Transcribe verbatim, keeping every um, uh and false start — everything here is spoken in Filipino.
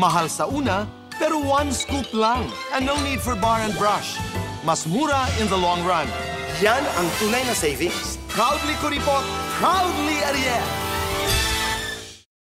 Mahal sa una, pero one scoop lang. And no need for bar and brush. Mas mura in the long run. Yan ang tunay na savings. Proudly Kuripot, proudly Ariel.